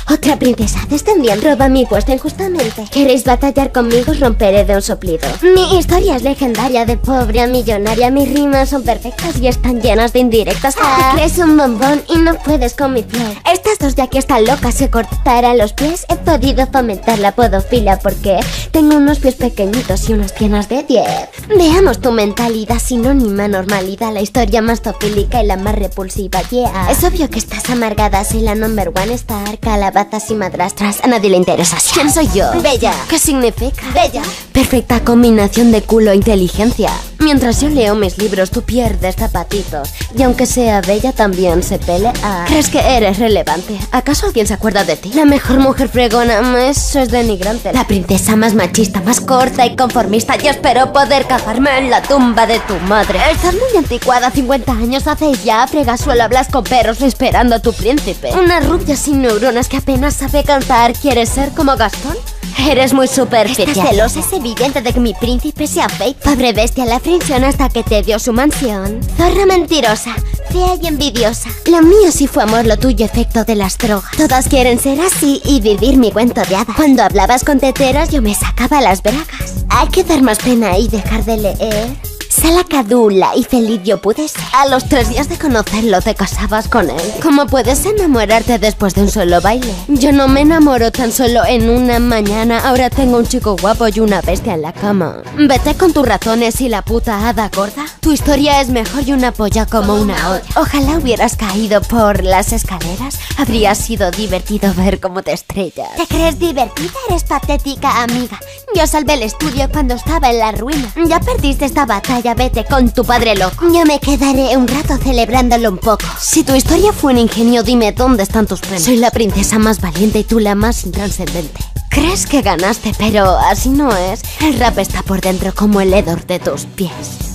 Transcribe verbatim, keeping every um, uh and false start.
Otra princesa descendiente roba mi puesto injustamente. ¿Queréis batallar conmigo? Os romperé de un soplido. Mi historia es legendaria, de pobre a millonaria. Mis rimas son perfectas y están llenas de indirectas. Ah, te crees un bombón y no puedes con mi piel. Estas dos ya que están locas se cortarán los pies. He podido fomentar la podofilia porque tengo unos pies pequeñitos y unas piernas de diez. Veamos tu mentalidad, sinónima normalidad. La historia más zoofílica y la más repulsiva, yeah. Es obvio que estás amargada, soy la number one star. Calabazas y madrastras, a nadie le interesa. ¿Quién soy yo? Bella. ¿Qué significa? Bella. Perfecta combinación de culo e inteligencia. Mientras yo leo mis libros, tú pierdes zapatitos. Y aunque sea bella, también se pelea. ¿Crees que eres relevante? ¿Acaso alguien se acuerda de ti? La mejor mujer fregona, eso es denigrante. La princesa más machista, más corta y conformista. Yo espero poder cavarme en la tumba de tu madre. Estás muy anticuada, cincuenta años hace ya. Fregasuelo, hablas con perros esperando a tu príncipe. Una rubia sin neuronas que apenas sabe cantar. ¿Quieres ser como Gastón? Eres muy superficial. Estás celosa, es evidente de que mi príncipe sea fake. Pobre bestia, la fricción hasta que te dio su mansión. Zorra mentirosa, fea y envidiosa. Lo mío sí fue amor, lo tuyo efecto de las drogas. Todas quieren ser así y vivir mi cuento de hadas. Cuando hablabas con teteros yo me sacaba las bragas. Hay que dar más pena y dejar de leer. Salacadula y feliz yo pude ser. A los tres días de conocerlo te casabas con él. ¿Cómo puedes enamorarte después de un solo baile? Yo no me enamoro tan solo en una mañana. Ahora tengo un chico guapo y una bestia en la cama. Vete con tus ratones y la puta hada gorda. Tu historia es mejor y una polla como una olla. Ojalá hubieras caído por las escaleras. Habría sido divertido ver cómo te estrellas. ¿Te crees divertida? Eres patética, amiga. Yo salvé el estudio cuando estaba en la ruina. Ya perdiste esta batalla, vete con tu padre loco. Yo me quedaré un rato celebrándolo un poco. Si tu historia fue un ingenio, dime dónde están tus premios. Soy la princesa más valiente y tú la más intranscendente. Crees que ganaste, pero así no es. El rap está por dentro como el hedor de tus pies.